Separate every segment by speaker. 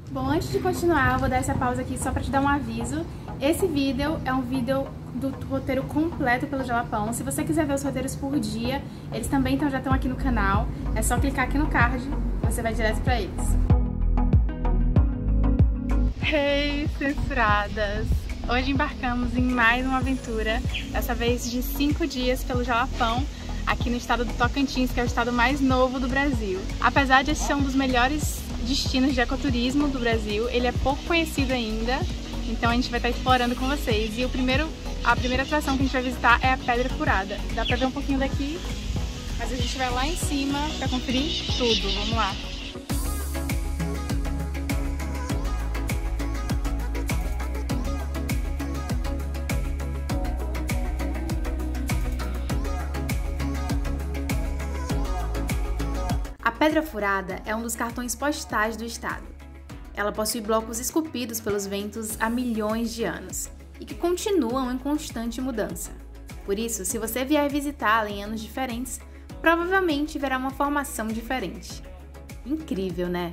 Speaker 1: Bom, antes de continuar, eu vou dar essa pausa aqui só pra te dar um aviso. Esse vídeo é um vídeo do roteiro completo pelo Jalapão. Se você quiser ver os roteiros por dia, eles também já estão aqui no canal. É só clicar aqui no card, você vai direto pra eles. Hey, censuradas! Hoje embarcamos em mais uma aventura, dessa vez de 5 dias pelo Jalapão, aqui no estado do Tocantins, que é o estado mais novo do Brasil. Apesar de ser um dos melhores destinos de ecoturismo do Brasil, ele é pouco conhecido ainda, então a gente vai estar explorando com vocês. E a primeira atração que a gente vai visitar é a Pedra Furada. Dá pra ver um pouquinho daqui, mas a gente vai lá em cima pra conferir tudo. Vamos lá! A Pedra Furada é um dos cartões postais do estado. Ela possui blocos esculpidos pelos ventos há milhões de anos e que continuam em constante mudança. Por isso, se você vier visitá-la em anos diferentes, provavelmente verá uma formação diferente. Incrível, né?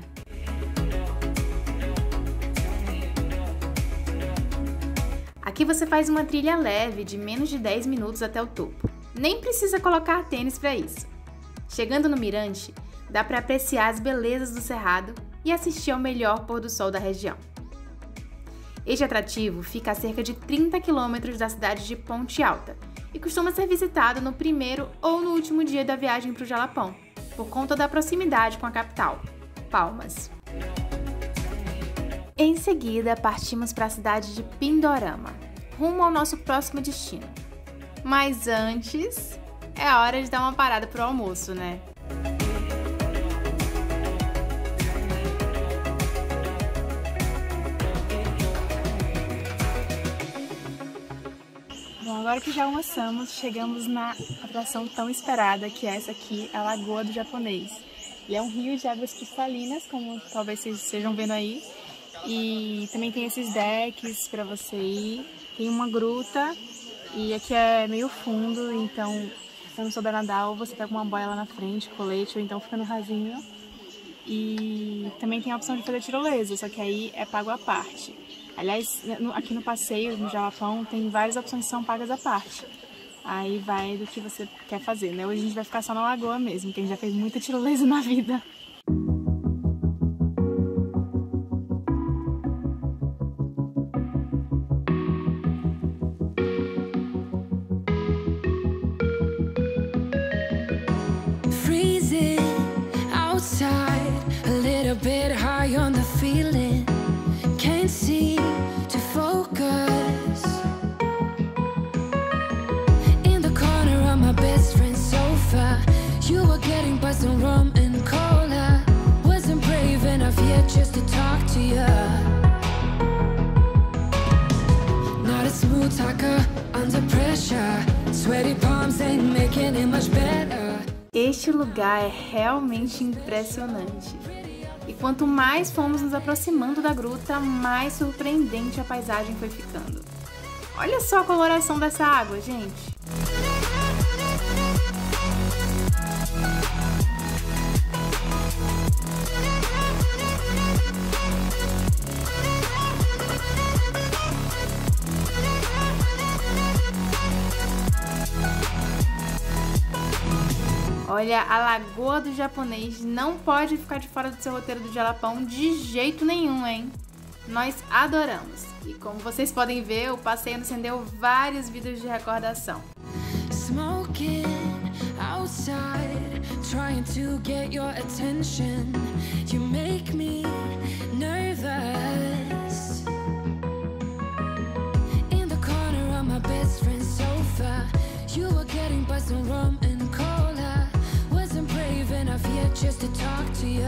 Speaker 1: Aqui você faz uma trilha leve de menos de 10 minutos até o topo. Nem precisa colocar tênis para isso. Chegando no mirante, dá para apreciar as belezas do cerrado e assistir ao melhor pôr do sol da região. Este atrativo fica a cerca de 30 quilômetros da cidade de Ponte Alta e costuma ser visitado no primeiro ou no último dia da viagem para o Jalapão, por conta da proximidade com a capital, Palmas. Em seguida, partimos para a cidade de Pindorama, rumo ao nosso próximo destino. Mas antes, é a hora de dar uma parada para o almoço, né? Bom, agora que já almoçamos, chegamos na atração tão esperada, que é essa aqui, a Lagoa do Japonês. Ele é um rio de águas cristalinas, como talvez vocês estejam vendo aí. E também tem esses decks para você ir. Tem uma gruta e aqui é meio fundo, então se você não souber nadar, ou você pega uma boia lá na frente, colete, ou então fica no rasinho. E também tem a opção de fazer tirolesa, só que aí é pago à parte. Aliás, aqui no passeio, no Jalapão, tem várias opções que são pagas à parte. Aí vai do que você quer fazer, né? Hoje a gente vai ficar só na lagoa mesmo, porque a gente já fez muita tirolesa na vida.
Speaker 2: Freezing outside, a little bit high on the feeling. Can't seem to focus. In the corner of my best friend's sofa, you were getting by some rum and cola. Wasn't brave enough yet just to talk to you. Not a smooth talker under pressure. Sweaty palms ain't making it much better.
Speaker 1: Este lugar é realmente impressionante. E quanto mais fomos nos aproximando da gruta, mais surpreendente a paisagem foi ficando. Olha só a coloração dessa água, gente! Olha, a Lagoa do Japonês não pode ficar de fora do seu roteiro do Jalapão de jeito nenhum, hein? Nós adoramos! E como vocês podem ver, o passeio nos rendeu vários vídeos de recordação.
Speaker 2: Smoking outside, trying to get your attention. You make me nervous. In the corner of my best friend's sofa, you were getting by some rum and cola. Wasn't brave enough yet just to talk to you.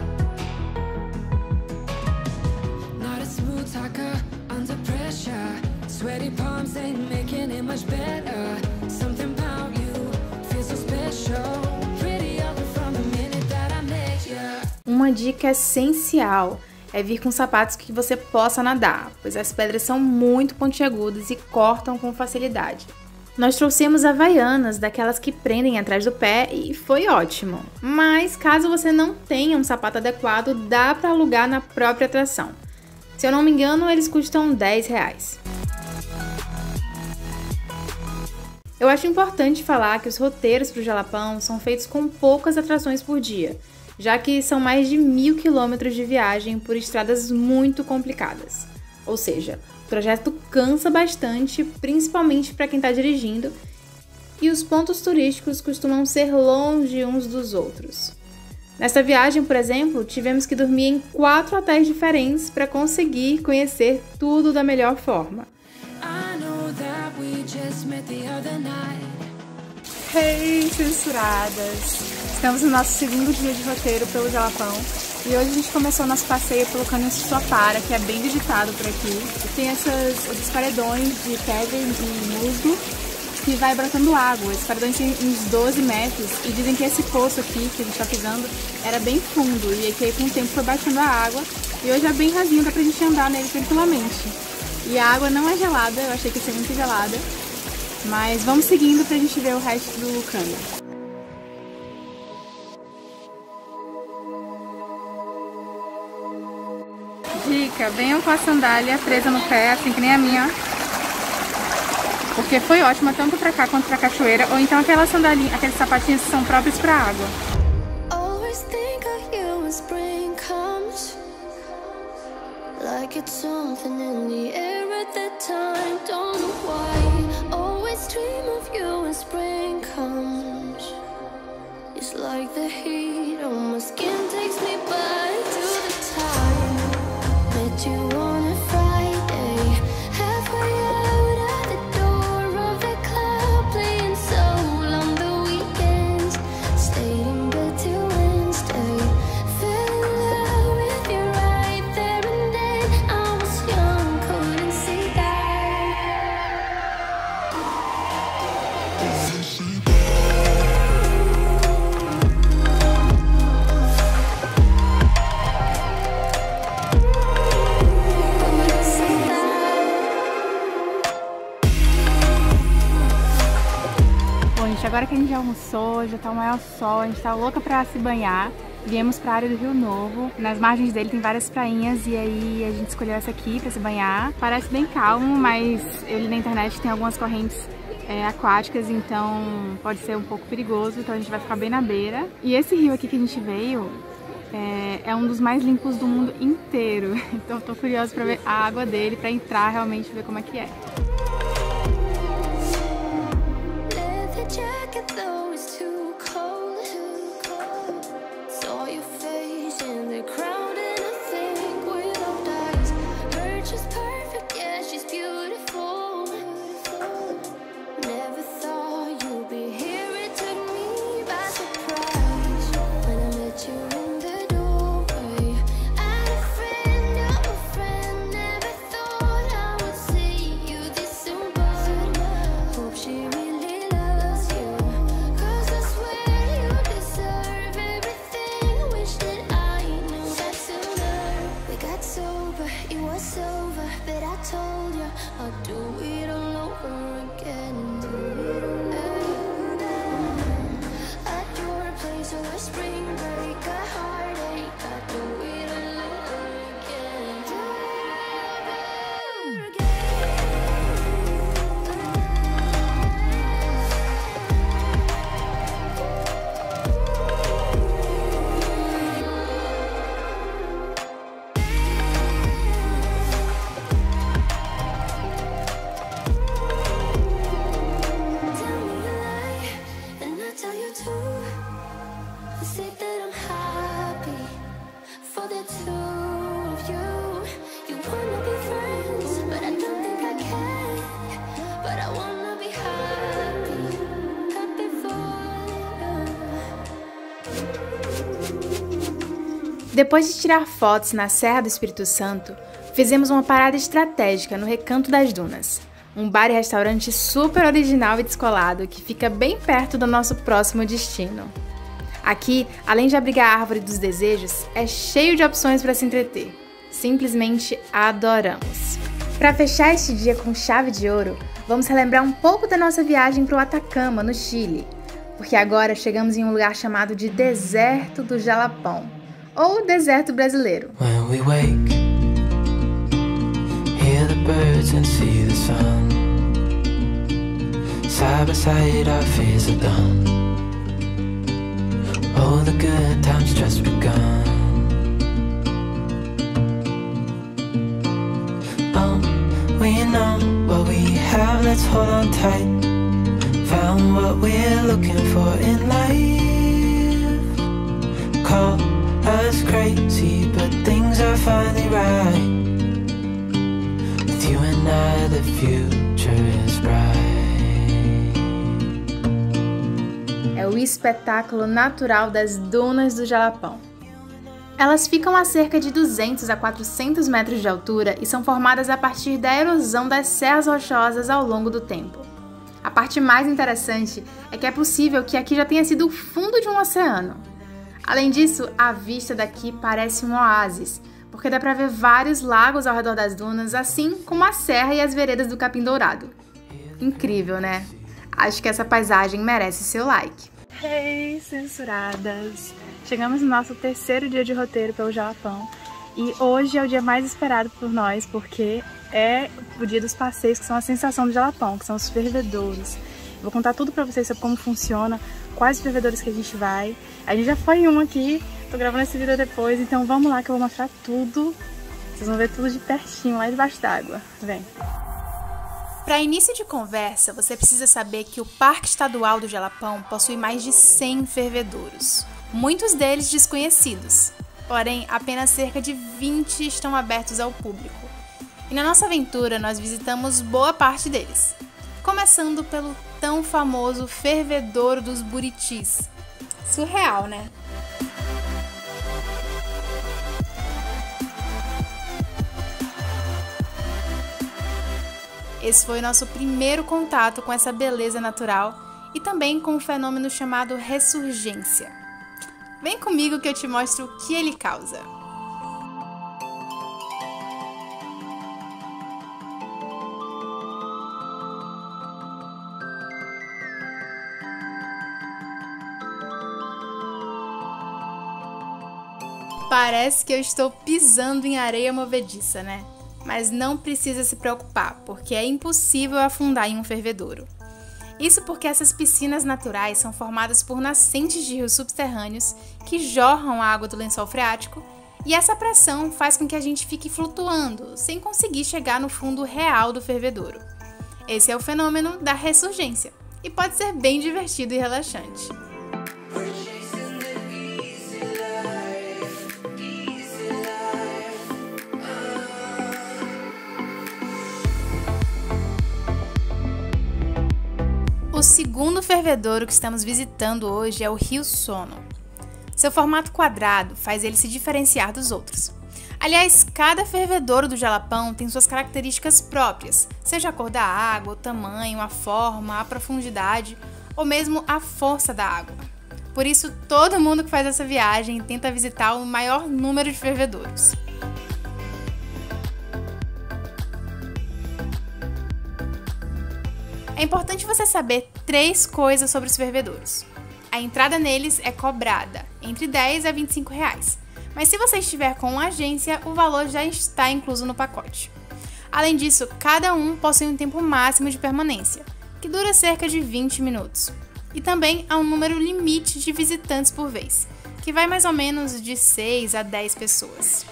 Speaker 2: Not a smooth talker under pressure. Sweaty palms ain't making it much better. Something about you feels so special. Pretty up from the minute that I met you.
Speaker 1: Uma dica essencial é vir com sapatos que você possa nadar, pois as pedras são muito pontiagudas e cortam com facilidade. Nós trouxemos havaianas, daquelas que prendem atrás do pé, e foi ótimo. Mas caso você não tenha um sapato adequado, dá para alugar na própria atração. Se eu não me engano, eles custam R$10. Eu acho importante falar que os roteiros para o Jalapão são feitos com poucas atrações por dia, já que são mais de 1000 quilômetros de viagem por estradas muito complicadas. Ou seja, o trajeto cansa bastante, principalmente para quem está dirigindo, e os pontos turísticos costumam ser longe uns dos outros. Nesta viagem, por exemplo, tivemos que dormir em 4 hotéis diferentes para conseguir conhecer tudo da melhor forma. Hey, censuradas! Estamos no nosso segundo dia de roteiro pelo Jalapão. E hoje a gente começou nosso passeio pelo Cânion Suassara, que é bem visitado por aqui. E tem esses paredões de pedra e musgo que vai brotando água. Esses paredões têm uns 12 metros e dizem que esse poço aqui que a gente está pisando era bem fundo e que com o tempo foi baixando a água. E hoje é bem rasinho, dá pra gente andar nele tranquilamente. E a água não é gelada, eu achei que ia ser muito gelada. Mas vamos seguindo pra gente ver o resto do cânion. Dica, venham com a sandália presa no pé, assim que nem a minha, porque foi ótima tanto pra cá quanto pra cachoeira, ou então aquelas sandalinhas, aqueles sapatinhos que são próprios pra água. Agora que a gente já almoçou, já tá o maior sol, a gente tá louca pra se banhar. Viemos pra área do Rio Novo. Nas margens dele tem várias prainhas e aí a gente escolheu essa aqui pra se banhar. Parece bem calmo, mas eu li na internet que tem algumas correntes aquáticas, então pode ser um pouco perigoso, então a gente vai ficar bem na beira. E esse rio aqui que a gente veio é um dos mais limpos do mundo inteiro, então tô curiosa pra ver a água dele, pra entrar realmente e ver como é que é. Depois de tirar fotos na Serra do Espírito Santo, fizemos uma parada estratégica no Recanto das Dunas, um bar e restaurante super original e descolado que fica bem perto do nosso próximo destino. Aqui, além de abrigar a Árvore dos Desejos, é cheio de opções para se entreter. Simplesmente adoramos! Para fechar este dia com chave de ouro, vamos relembrar um pouco da nossa viagem para o Atacama, no Chile, porque agora chegamos em um lugar chamado de Deserto do Jalapão, ou Deserto Brasileiro.
Speaker 2: When we wake, hear the birds and see the sun. Side by side our fears are done. Oh, the good times just begun. We know what we have, let's hold on tight. Found what we're looking for in life. Call us crazy, but things are finally right. With you and I, the future is bright.
Speaker 1: É o espetáculo natural das dunas do Jalapão. Elas ficam a cerca de 200 a 400 metros de altura e são formadas a partir da erosão das serras rochosas ao longo do tempo. A parte mais interessante é que é possível que aqui já tenha sido o fundo de um oceano. Além disso, a vista daqui parece um oásis, porque dá para ver vários lagos ao redor das dunas, assim como a serra e as veredas do Capim Dourado. Incrível, né? Acho que essa paisagem merece seu like. Hey, censuradas! Chegamos no nosso terceiro dia de roteiro pelo Jalapão e hoje é o dia mais esperado por nós porque é o dia dos passeios, que são a sensação do Jalapão, que são os fervedouros. Vou contar tudo pra vocês sobre como funciona, quais fervedouros que a gente vai. A gente já foi em um aqui, tô gravando esse vídeo depois, então vamos lá que eu vou mostrar tudo. Vocês vão ver tudo de pertinho, lá debaixo d'água. Vem! Para início de conversa, você precisa saber que o Parque Estadual do Jalapão possui mais de 100 fervedouros. Muitos deles desconhecidos, porém apenas cerca de 20 estão abertos ao público. E na nossa aventura nós visitamos boa parte deles, começando pelo tão famoso Fervedouro dos Buritis. Surreal, né? Esse foi o nosso primeiro contato com essa beleza natural e também com um fenômeno chamado ressurgência. Vem comigo que eu te mostro o que ele causa. Parece que eu estou pisando em areia movediça, né? Mas não precisa se preocupar, porque é impossível afundar em um fervedouro. Isso porque essas piscinas naturais são formadas por nascentes de rios subterrâneos que jorram a água do lençol freático e essa pressão faz com que a gente fique flutuando, sem conseguir chegar no fundo real do fervedouro. Esse é o fenômeno da ressurgência e pode ser bem divertido e relaxante. O segundo fervedouro que estamos visitando hoje é o Rio Sono. Seu formato quadrado faz ele se diferenciar dos outros. Aliás, cada fervedouro do Jalapão tem suas características próprias, seja a cor da água, o tamanho, a forma, a profundidade ou mesmo a força da água. Por isso, todo mundo que faz essa viagem tenta visitar o maior número de fervedouros. É importante você saber 3 coisas sobre os fervedouros. A entrada neles é cobrada, entre 10 a 25 reais. Mas se você estiver com uma agência, o valor já está incluso no pacote. Além disso, cada um possui um tempo máximo de permanência, que dura cerca de 20 minutos. E também há um número limite de visitantes por vez, que vai mais ou menos de 6 a 10 pessoas.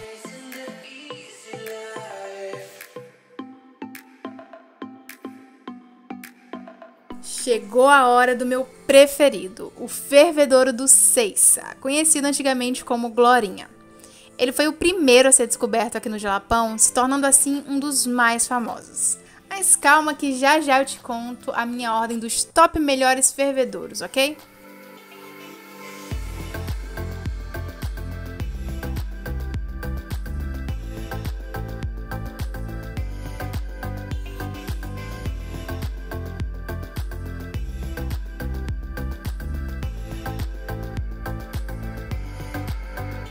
Speaker 1: Chegou a hora do meu preferido, o fervedouro do Seiça, conhecido antigamente como Glorinha. Ele foi o primeiro a ser descoberto aqui no Jalapão, se tornando assim um dos mais famosos. Mas calma que já já eu te conto a minha ordem dos top melhores fervedouros, ok?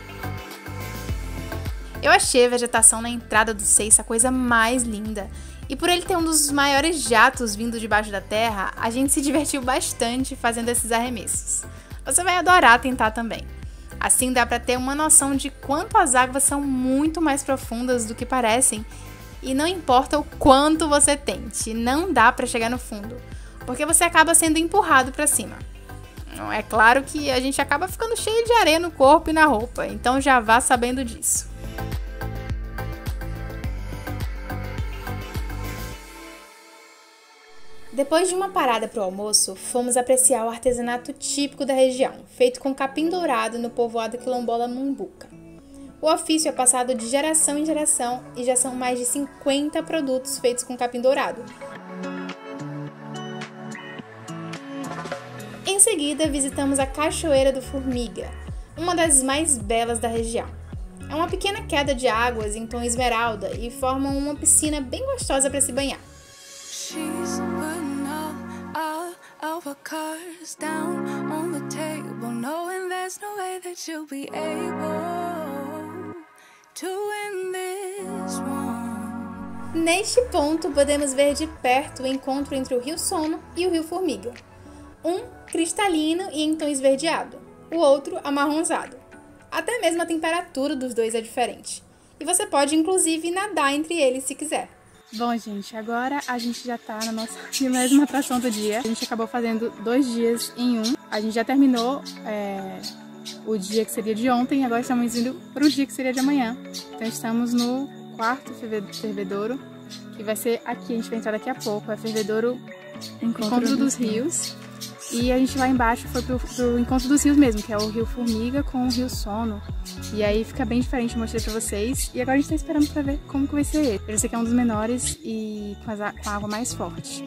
Speaker 1: Eu achei a vegetação na entrada do Seiça a coisa mais linda E por ele ter um dos maiores jatos vindo debaixo da terra, a gente se divertiu bastante fazendo esses arremessos. Você vai adorar tentar também. Assim dá para ter uma noção de quanto as águas são muito mais profundas do que parecem, e não importa o quanto você tente, não dá para chegar no fundo, porque você acaba sendo empurrado para cima. É claro que a gente acaba ficando cheio de areia no corpo e na roupa, então já vá sabendo disso. Depois de uma parada para o almoço, fomos apreciar o artesanato típico da região, feito com capim dourado no povoado quilombola Mumbuca. O ofício é passado de geração em geração e já são mais de 50 produtos feitos com capim dourado. Em seguida, visitamos a Cachoeira do Formiga, uma das mais belas da região. É uma pequena queda de águas em tom esmeralda e formam uma piscina bem gostosa para se banhar. Of our cards down on the table, knowing there's no way that you'll be able to win this one. Neste ponto, podemos ver de perto o encontro entre o Rio Sono e o Rio Formiga. Um cristalino e em tom esverdeado, o outro amarronzado. Até mesmo a temperatura dos dois é diferente. E você pode, inclusive, nadar entre eles se quiser. Bom, gente, agora a gente já tá na nossa 10ª atração do dia. A gente acabou fazendo 2 dias em um. A gente já terminou o dia que seria de ontem, agora estamos indo para o dia que seria de amanhã. Então estamos no 4º fervedouro, que vai ser aqui, a gente vai entrar daqui a pouco. É fervedouro Encontro dos Rios. E a gente lá embaixo foi pro Encontro dos Rios mesmo, que é o Rio Formiga com o Rio Sono. E aí fica bem diferente, eu mostrei pra vocês. E agora a gente tá esperando pra ver como que vai ser ele. Esse aqui é um dos menores e com a água mais forte.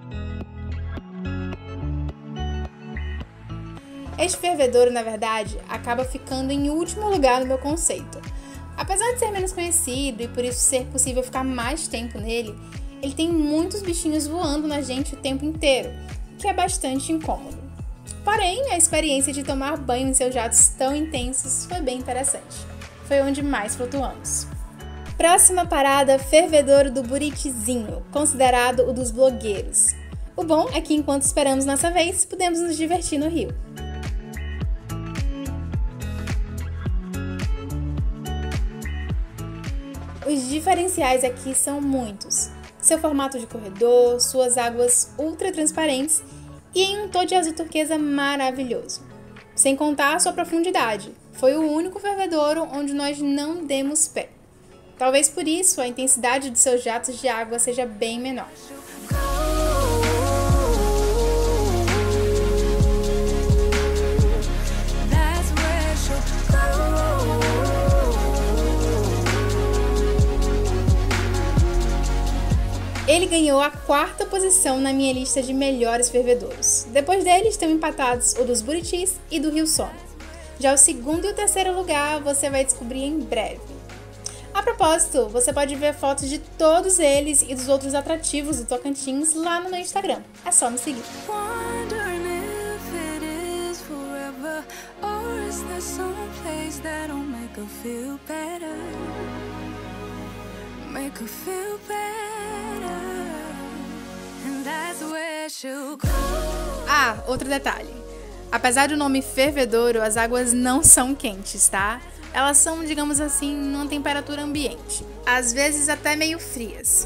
Speaker 1: Este fervedouro, na verdade, acaba ficando em último lugar no meu conceito. Apesar de ser menos conhecido e por isso ser possível ficar mais tempo nele, ele tem muitos bichinhos voando na gente o tempo inteiro, que é bastante incômodo. Porém, a experiência de tomar banho em seus jatos tão intensos foi bem interessante. Foi onde mais flutuamos. Próxima parada, fervedouro do Buritizinho, considerado o dos blogueiros. O bom é que enquanto esperamos nossa vez, podemos nos divertir no rio. Os diferenciais aqui são muitos. Seu formato de corredor, suas águas ultra transparentes e em um tom de azul turquesa maravilhoso. Sem contar a sua profundidade. Foi o único fervedouro onde nós não demos pé. Talvez por isso a intensidade de seus jatos de água seja bem menor. Ele ganhou a 4ª posição na minha lista de melhores fervedouros. Depois dele estão empatados o dos Buritis e do Rio Sono. Já o 2º e o 3º lugar você vai descobrir em breve. A propósito, você pode ver fotos de todos eles e dos outros atrativos do Tocantins lá no meu Instagram. É só me seguir. Ah, outro detalhe. Apesar do nome fervedouro, as águas não são quentes, tá? Elas são, digamos assim, numa temperatura ambiente. Às vezes até meio frias.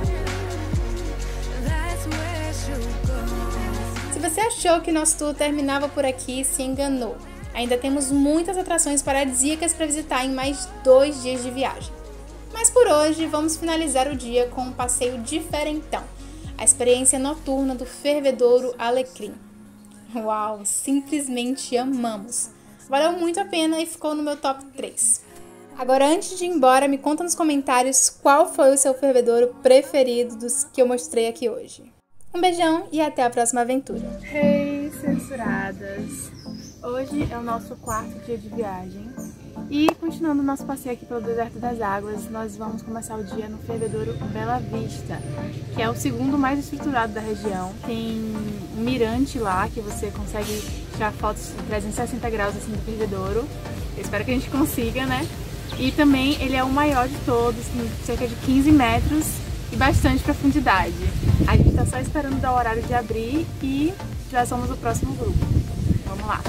Speaker 1: Se você achou que nosso tour terminava por aqui, se enganou. Ainda temos muitas atrações paradisíacas para visitar em mais 2 dias de viagem. Mas por hoje, vamos finalizar o dia com um passeio diferentão. A experiência noturna do Fervedouro Alecrim. Uau, simplesmente amamos! Valeu muito a pena e ficou no meu top 3. Agora, antes de ir embora, me conta nos comentários qual foi o seu fervedouro preferido dos que eu mostrei aqui hoje. Um beijão e até a próxima aventura! Hey, censuradas! Hoje é o nosso 4º dia de viagem. E continuando o nosso passeio aqui pelo Deserto das Águas, nós vamos começar o dia no fervedouro Bela Vista, que é o 2º mais estruturado da região. Tem um mirante lá que você consegue tirar fotos de 360 graus assim do fervedouro. Eu espero que a gente consiga, né? E também ele é o maior de todos, tem cerca de 15 metros e bastante profundidade. A gente tá só esperando dar o horário de abrir e já somos o próximo grupo. Vamos lá!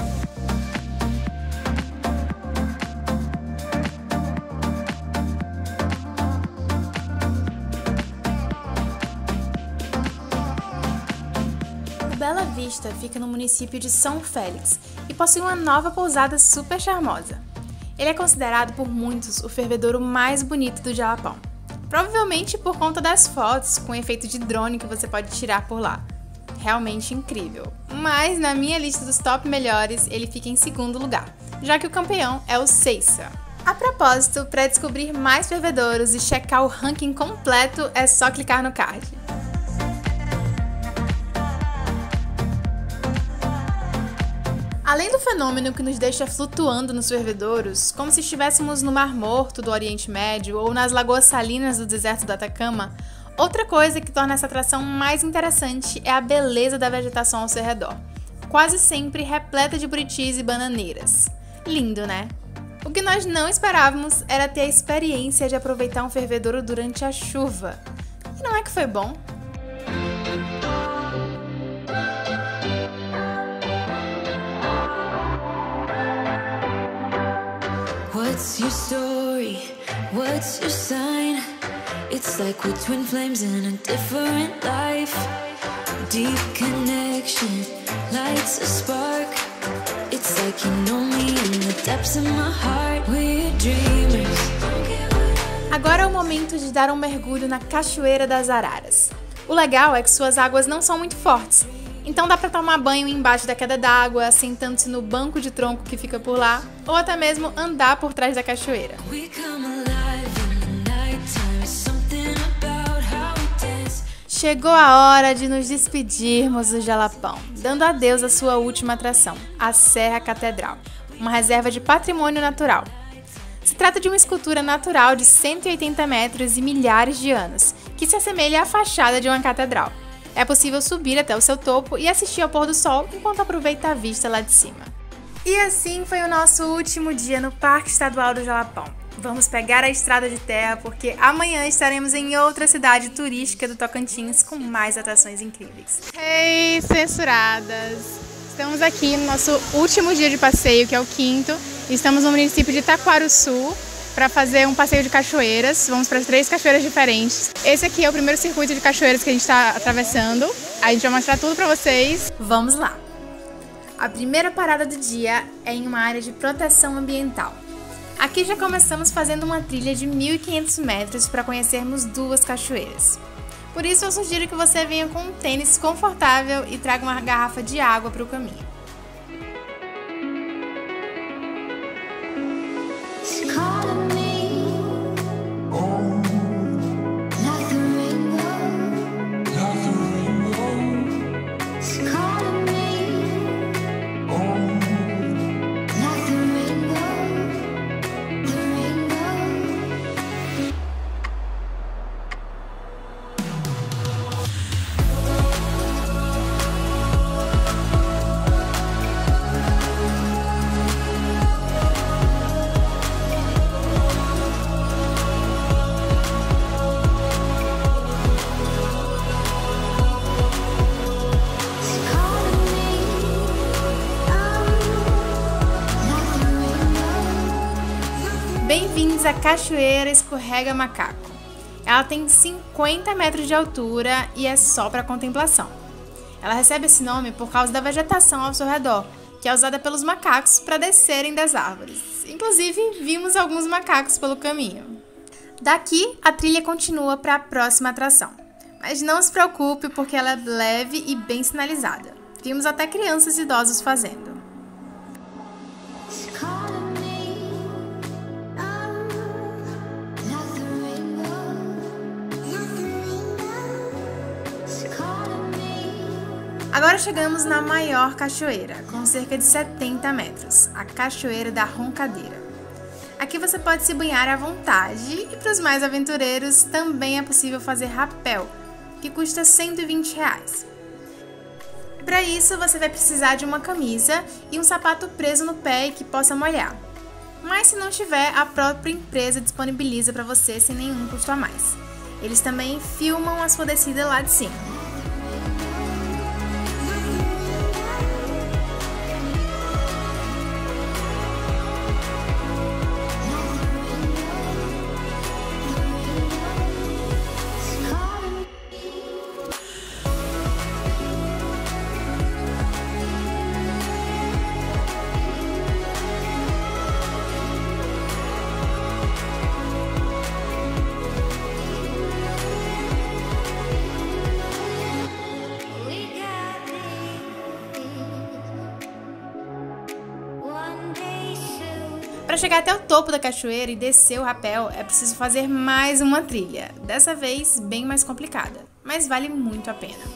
Speaker 1: Bela Vista fica no município de São Félix e possui uma nova pousada super charmosa. Ele é considerado por muitos o fervedouro mais bonito do Jalapão, provavelmente por conta das fotos com efeito de drone que você pode tirar por lá. Realmente incrível, mas na minha lista dos top melhores ele fica em segundo lugar, já que o campeão é o Seiça. A propósito, para descobrir mais fervedouros e checar o ranking completo é só clicar no card. Além do fenômeno que nos deixa flutuando nos fervedouros, como se estivéssemos no Mar Morto do Oriente Médio ou nas lagoas salinas do deserto do Atacama, outra coisa que torna essa atração mais interessante é a beleza da vegetação ao seu redor, quase sempre repleta de buritis e bananeiras. Lindo, né? O que nós não esperávamos era ter a experiência de aproveitar um fervedouro durante a chuva. E não é que foi bom?
Speaker 2: What's your story? What's your sign? It's like we're twin flames in a different life. Deep connection lights a spark. It's like you know me in the depths of my heart. We're dreamers.
Speaker 1: Agora é o momento de dar um mergulho na Cachoeira das Araras. O legal é que suas águas não são muito fortes, então dá pra tomar banho embaixo da queda d'água, sentando-se no banco de tronco que fica por lá, ou até mesmo andar por trás da cachoeira. Chegou a hora de nos despedirmos do Jalapão, dando adeus à sua última atração, a Serra Catedral, uma reserva de patrimônio natural. Se trata de uma escultura natural de 180 metros e milhares de anos, que se assemelha à fachada de uma catedral. É possível subir até o seu topo e assistir ao pôr do sol enquanto aproveita a vista lá de cima. E assim foi o nosso último dia no Parque Estadual do Jalapão. Vamos pegar a estrada de terra porque amanhã estaremos em outra cidade turística do Tocantins com mais atrações incríveis. Ei, censuradas! Estamos aqui no nosso último dia de passeio, que é o quinto. Estamos no município de Taquarussu para fazer um passeio de cachoeiras. Vamos para 3 cachoeiras diferentes. Esse aqui é o primeiro circuito de cachoeiras que a gente está atravessando. A gente vai mostrar tudo para vocês. Vamos lá! A primeira parada do dia é em uma área de proteção ambiental. Aqui já começamos fazendo uma trilha de 1.500 metros para conhecermos 2 cachoeiras. Por isso eu sugiro que você venha com um tênis confortável e traga uma garrafa de água para o caminho. Bem-vindos à Cachoeira Escorrega Macaco. Ela tem 50 metros de altura e é só para contemplação. Ela recebe esse nome por causa da vegetação ao seu redor, que é usada pelos macacos para descerem das árvores. Inclusive, vimos alguns macacos pelo caminho. Daqui, a trilha continua para a próxima atração. Mas não se preocupe porque ela é leve e bem sinalizada. Vimos até crianças e idosos fazendo. Agora chegamos na maior cachoeira, com cerca de 70 metros, a Cachoeira da Roncadeira. Aqui você pode se banhar à vontade e para os mais aventureiros também é possível fazer rapel, que custa R$ 120. Para isso você vai precisar de uma camisa e um sapato preso no pé e que possa molhar. Mas se não tiver, a própria empresa disponibiliza para você sem nenhum custo a mais. Eles também filmam a sua descida lá de cima. Para chegar até o topo da cachoeira e descer o rapel, é preciso fazer mais uma trilha, dessa vez bem mais complicada, mas vale muito a pena.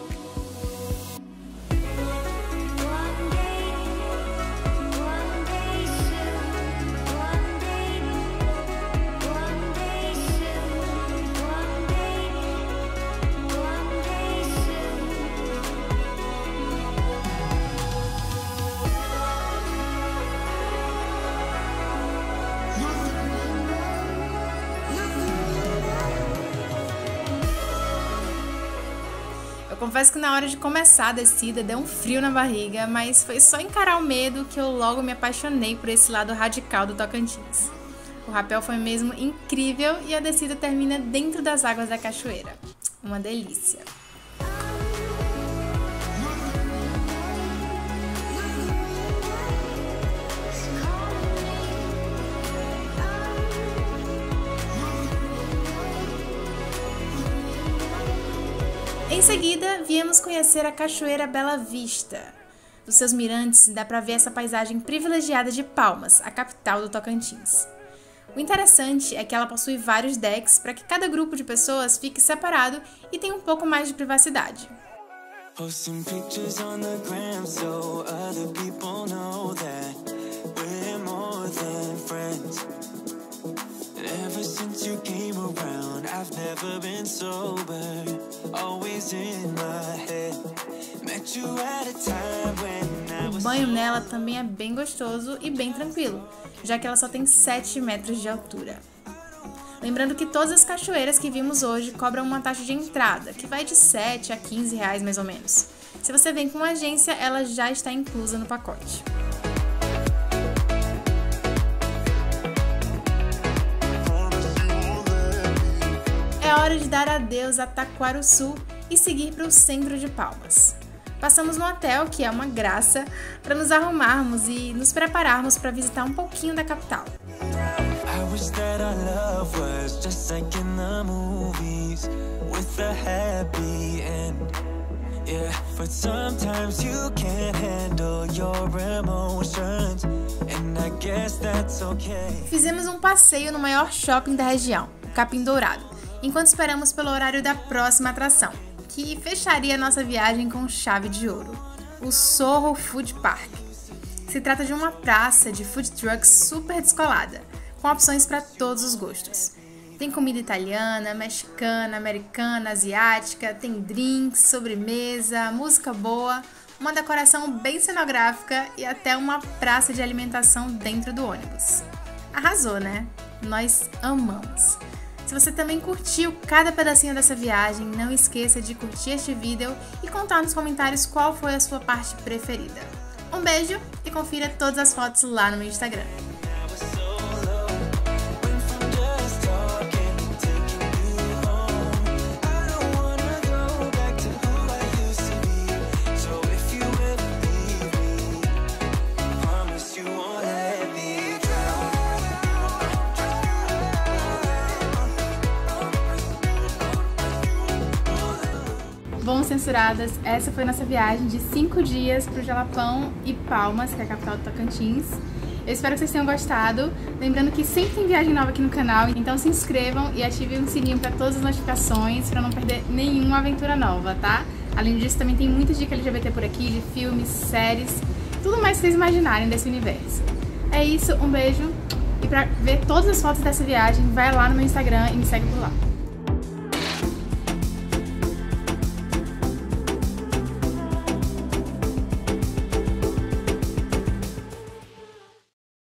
Speaker 1: Eu confesso que na hora de começar a descida deu um frio na barriga, mas foi só encarar o medo que eu logo me apaixonei por esse lado radical do Tocantins. O rapel foi mesmo incrível e a descida termina dentro das águas da cachoeira. Uma delícia! Em seguida, viemos conhecer a Cachoeira Bela Vista. Dos seus mirantes, dá para ver essa paisagem privilegiada de Palmas, a capital do Tocantins. O interessante é que ela possui vários decks para que cada grupo de pessoas fique separado e tenha um pouco mais de privacidade. O banho nela também é bem gostoso e bem tranquilo, já que ela só tem 7 metros de altura. Lembrando que todas as cachoeiras que vimos hoje cobram uma taxa de entrada, que vai de 7 a 15 reais mais ou menos. Se você vem com uma agência, ela já está inclusa no pacote. É hora de dar adeus a Taquarussu e seguir para o centro de Palmas. Passamos no hotel, que é uma graça, para nos arrumarmos e nos prepararmos para visitar um pouquinho da capital. Fizemos um passeio no maior shopping da região, o Capim Dourado, enquanto esperamos pelo horário da próxima atração, que fecharia nossa viagem com chave de ouro, o Sorro Food Park. Se trata de uma praça de food trucks super descolada, com opções para todos os gostos. Tem comida italiana, mexicana, americana, asiática, tem drinks, sobremesa, música boa, uma decoração bem cenográfica e até uma praça de alimentação dentro do ônibus. Arrasou, né? Nós amamos! Se você também curtiu cada pedacinho dessa viagem, não esqueça de curtir este vídeo e contar nos comentários qual foi a sua parte preferida. Um beijo e confira todas as fotos lá no meu Instagram. Bom, censuradas, essa foi nossa viagem de 5 dias para o Jalapão e Palmas, que é a capital do Tocantins. Eu espero que vocês tenham gostado. Lembrando que sempre tem viagem nova aqui no canal, então se inscrevam e ativem o sininho para todas as notificações, para não perder nenhuma aventura nova, tá? Além disso, também tem muita dica LGBT por aqui, de filmes, séries, tudo mais que vocês imaginarem desse universo. É isso, um beijo, e para ver todas as fotos dessa viagem, vai lá no meu Instagram e me segue por lá.